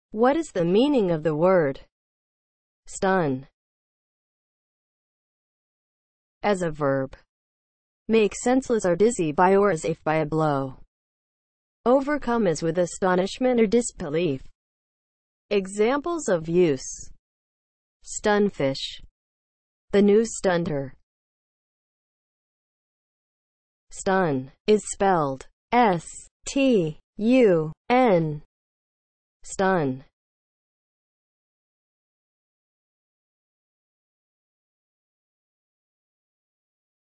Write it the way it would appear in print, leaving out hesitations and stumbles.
What is the meaning of the word stun? As a verb, make senseless or dizzy by or as if by a blow. Overcome as with astonishment or disbelief. Examples of use: stunfish. The news stunned her. Stun is spelled S-T-U-N. Stun.